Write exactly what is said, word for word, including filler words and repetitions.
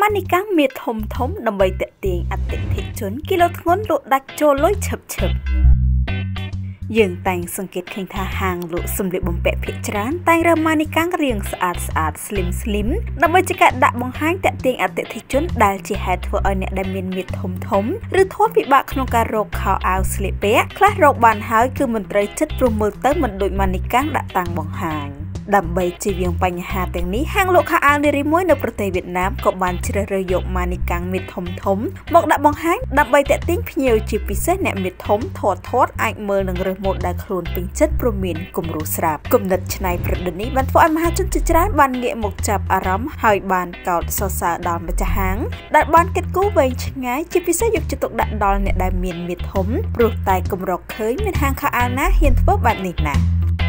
ម៉ានីកាំងមានធំធំដើម្បីតាក់ទាញអតិថិជនគីឡូធ្ងន់លក់ដាច់ចូលលុយឆឹបឆឹបយើងតែងសង្កេតឃើញថាហាងលក់សម្លៀកបំពាក់ភាគច្រើនតែងរើម៉ានីកាំងរាងស្អាតស្អាត slim slim ដើម្បីជាការដាក់បង្ហាញតាក់ទាញអតិថិជនដែលជាហេតុធ្វើឲ្យអ្នកដែលមានមាឌធំធំឬធន់ពិបាកក្នុងការរកខោអាវស្លៀកពាក់ខ្លះរកបានហើយគឺមិនត្រូវចិត្តព្រោះមើលទៅមិនដូចម៉ានីកាំងដាក់តាំងបង្ហាញដើម្បីជៀសវាងបញ្ហាទាំងនេះហាងលក់ខោអាវនារីមួយនៅប្រទេសវៀតណាមក៏បានជ្រើសរើសយកម៉ានីកាំងមាឌធំធំមកដាក់បង្ហាញដើម្បីតាក់ទាញភ្ញៀវជាពិសេសអ្នកមាឌធំធាត់ធាត់អាចមើលនិងរើសម៉ូដដែលខ្លួនពេញចិត្តព្រមមានគំរូស្រាប់គំនិតច្នៃប្រឌិតនេះបានធ្វើឲ្យមហាជនជាច្រើនបានងាកមកចាប់អារម្មណ៍ហើយបានកោតសរសើរដល់ម្ចាស់ហាងដែលបានគិតគូរវែងឆ្ងាយជាពិសេសយកចិត្តទុកដាក់ដល់អ្នកដែលមានមាឌធំព្រោះតែគម្រកឃើញមានហាងខោអាវណាហ៊ានធ្វើបែបនេះណា